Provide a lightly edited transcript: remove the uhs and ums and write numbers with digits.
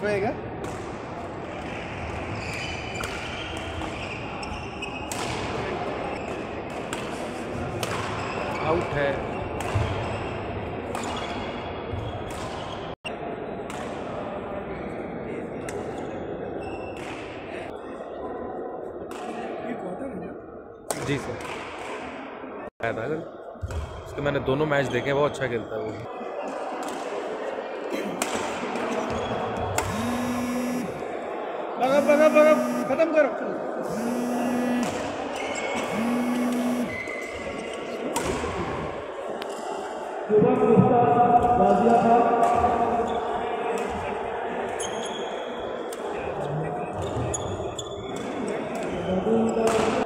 रहेगा। आउट है। जी सर, आया था उसके, मैंने दोनों मैच देखे, बहुत अच्छा खेलता है वो। खत्म करो। गाजियाबाद